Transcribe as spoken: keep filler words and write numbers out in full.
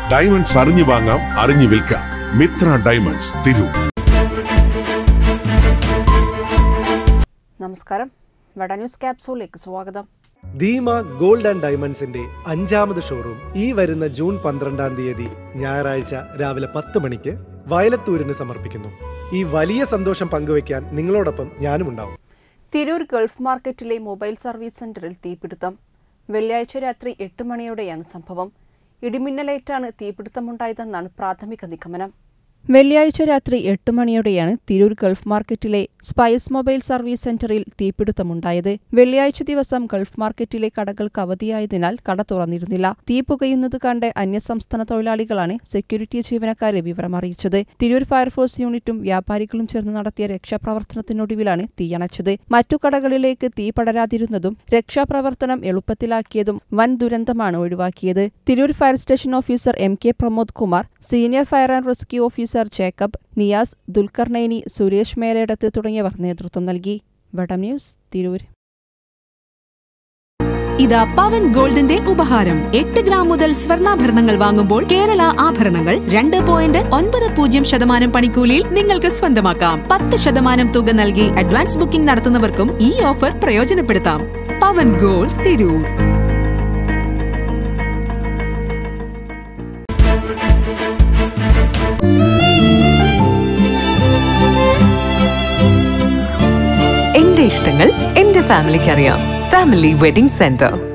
Diamonds അറിഞ്ഞു വാങ്ങാം, അറിഞ്ഞു വിൽക്കാം. മിത്ര ഡയമണ്ട്സ്, തിരൂർ. നമസ്കാരം, വട ന്യൂസ് ക്യാപ്സൂളിലേക്ക് സ്വാഗതം. ധീമ ഗോൾഡ് ആൻഡ് ഡയമണ്ട്സിന്റെ അഞ്ചാമത് ഷോറൂം ഈ വരുന്ന ജൂൺ പന്ത്രണ്ടാം തീയതി ഞായറാഴ്ച രാവിലെ പത്ത് മണിക്ക് വയലത്തൂരിന് സമർപ്പിക്കുന്നു. ഈ വലിയ സന്തോഷം പങ്കുവയ്ക്കാൻ നിങ്ങളോടൊപ്പം ഞാനും ഉണ്ടാവും. തിരൂർ ഗൾഫ് മാർക്കറ്റിലെ മൊബൈൽ സർവീസ് സെന്ററിൽ തീപിടുത്തം. വെള്ളിയാഴ്ച രാത്രി എട്ട് മണിയോടെയാണ് സംഭവം. ഇടിമിന്നലേറ്റാണ് തീപിടുത്തമുണ്ടായതെന്നാണ് പ്രാഥമിക നിഗമനം. വെള്ളിയാഴ്ച രാത്രി എട്ട് മണിയോടെയാണ് തിരൂർ ഗൾഫ് മാർക്കറ്റിലെ സ്പൈസ് മൊബൈൽ സർവീസ് സെന്ററിൽ തീപിടുത്തമുണ്ടായത്. വെള്ളിയാഴ്ച ദിവസം ഗൾഫ് മാർക്കറ്റിലെ കടകൾക്ക് അവധിയായതിനാൽ കട തുറന്നിരുന്നില്ല. തീ പുകയുന്നത് കണ്ട് അന്യസംസ്ഥാന തൊഴിലാളികളാണ് സെക്യൂരിറ്റി ജീവനക്കാരെ വിവരമറിയിച്ചത്. തിരൂർ ഫയർഫോഴ്സ് യൂണിറ്റും വ്യാപാരികളും ചേർന്ന് നടത്തിയ രക്ഷാപ്രവർത്തനത്തിനൊടുവിലാണ് തീയണച്ചത്. മറ്റു കടകളിലേക്ക് തീ പടരാതിരുന്നതും രക്ഷാപ്രവർത്തനം എളുപ്പത്തിലാക്കിയതും വൻ ദുരന്തമാണ് ഒഴിവാക്കിയത്. Tirur fire station officer M K Pramod Kumar, senior fire and rescue officer Jacob, Niyas, Dulkharnaini, Suresh Meledath തുടങ്ങിയവർ നേതൃത്വം നൽകി. വടം ന്യൂസ്, തിരൂർ. ഇതാ പവൻ ഗോൾഡിന്റെ ഉപഹാരം. എട്ട് ഗ്രാം മുതൽ സ്വർണ്ണാഭരണങ്ങൾ വാങ്ങുമ്പോൾ കേരള ആഭരണങ്ങൾ രണ്ട് പോയിന്റ് ഒൻപത് പൂജ്യം ശതമാനം പണിക്കൂലിയിൽ നിങ്ങൾക്ക് സ്വന്തമാക്കാം. പത്ത് ശതമാനം തുക നൽകി അഡ്വാൻസ് ബുക്കിംഗ് നടത്തുന്നവർക്കും ഈ ഓഫർ പ്രയോജനപ്പെടുത്താം. പവൻ ഗോൾഡ്, തിരൂർ. എന്റെ ഇഷ്ടങ്ങൾ എന്റെ ഫാമിലിക്ക് അറിയാം. Family wedding centre.